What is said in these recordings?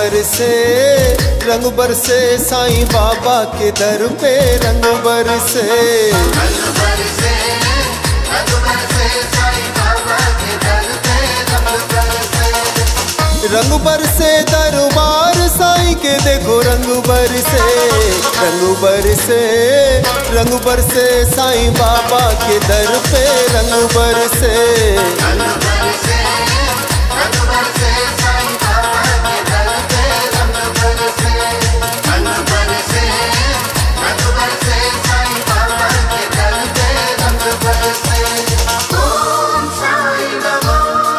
बरसे रंग बरसे साईं बाबा के दर पे रंग बरसे। रंग बरसे रंग बरसे साईं बाबा के दर पे रंग बरसे। रंग बरसे दरबार साईं के देखो रंग बरसे। रंग बरसे रंग बरसे साईं बाबा के दर पे रंग बरसे। रंग बरसे रंग बरसे साईं बाबा के दर पे रंग बरसे। रंग बरसे रंग बरसे साईं बाबा के दर पे रंग बरसे। ओम साईं नमो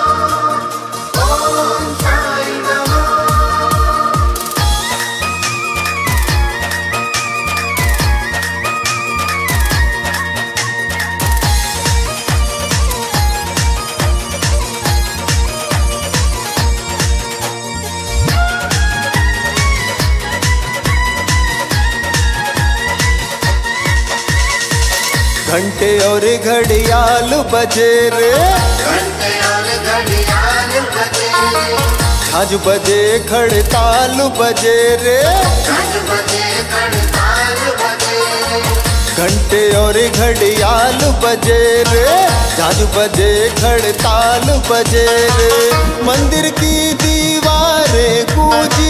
ओम साईं नमो। घंटे और घड़ियाल बजे रे, घंटे और घड़ियाल बजे। झांझ बजे खड़ताल बजे रे। झांझ बजे खड़ताल बजे। घंटे और घड़ियाल बजे रे, झांझ बजे खड़ताल बजे रे। मंदिर की दीवारें गूंजी,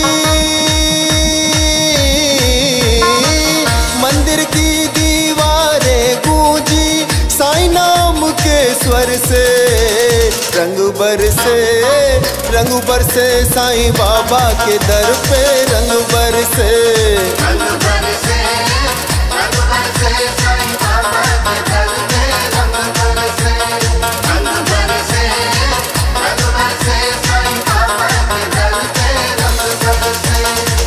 मंदिर की दीवारें गूंजी साईं नाम के स्वर से। रंग बरसे साईं बाबा के दर पे रंग बरसे। रंग बरसे रंग बरसे साईं बाबा के दर पे रंग बरसे। रंग बरसे रंग बरसे साईं बाबा के दर पे रंग बरसे।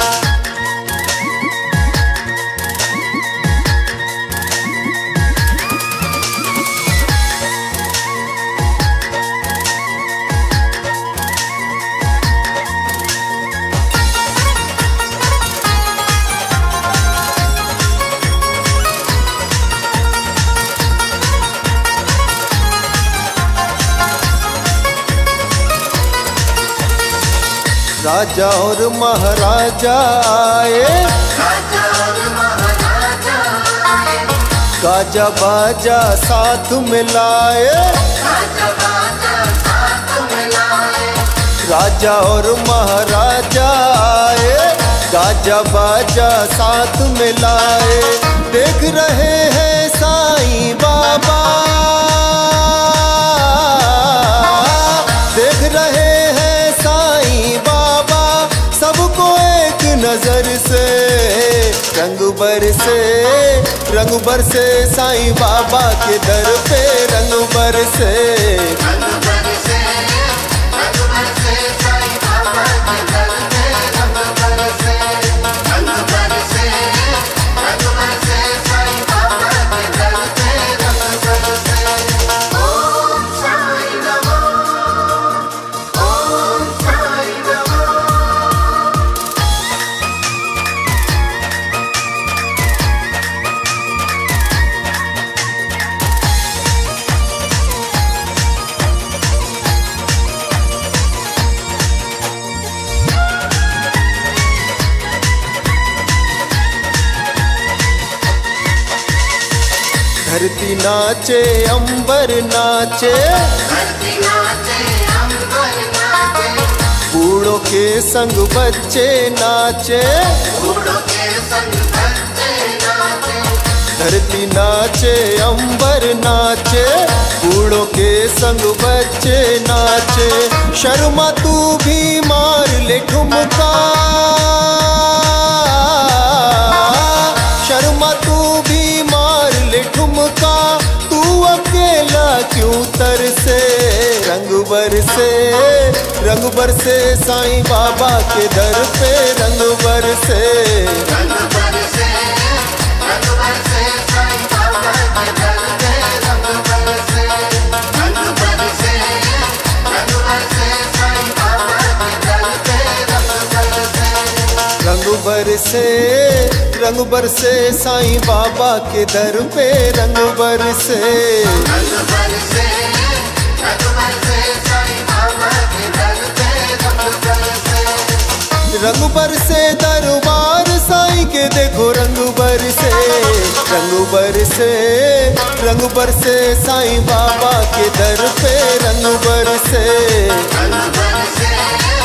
राजा और महाराजा आए, राजा और महाराजा आए। गाजा बाजा साथ मिलाए। राजा बाजा साथ मिलाए। राजा और महाराजा आए, गाजा बाजा साथ मिलाए। देख रहे हैं साईं बाबा, देख रहे हैं साईं बाबा सबको एक नजर से। रंग बरसे साईं बाबा के दर पे रंग बरसे। रंग बरसे रंग बरसे साईं बाबा के दर पे रंग बरसे। रंग बरसे रंग बरसे साईं बाबा के दर पे रंग बरसे। ओम साईं नमो ओम साईं नमो। धरती नाचे अंबर नाचे, धरती नाचे अंबर नाचे। बूढ़ों के संग बच्चे नाचे। बूढ़ों के संग बच्चे नाचे। धरती नाचे अंबर नाचे, बूढ़ों के संग बच्चे नाचे। शर्मा तू भी मार ले ठुमका, शर्मा तू भी मार ले ठुमका। तू अकेला क्यों तरसे। रंग बरसे साईं बाबा के दर पे रंग बरसे। रंग बरसे रंग बरसे साईं बाबा के दर पे रंग बरसे। रंग बरसे रंग बरसे साईं बाबा के दर पे रंग बरसे। रंग बरसे साईं बाबा के दर पे रंग बरसे। रंग बरसे रंग बरसे साईं बाबा के दर पे रंग बरसे। रंग बरसे दरबार साईं के देखो रंग बरसे, रंग बरसे साईं बाबा के दर पे रंग बरसे। रंग बरसे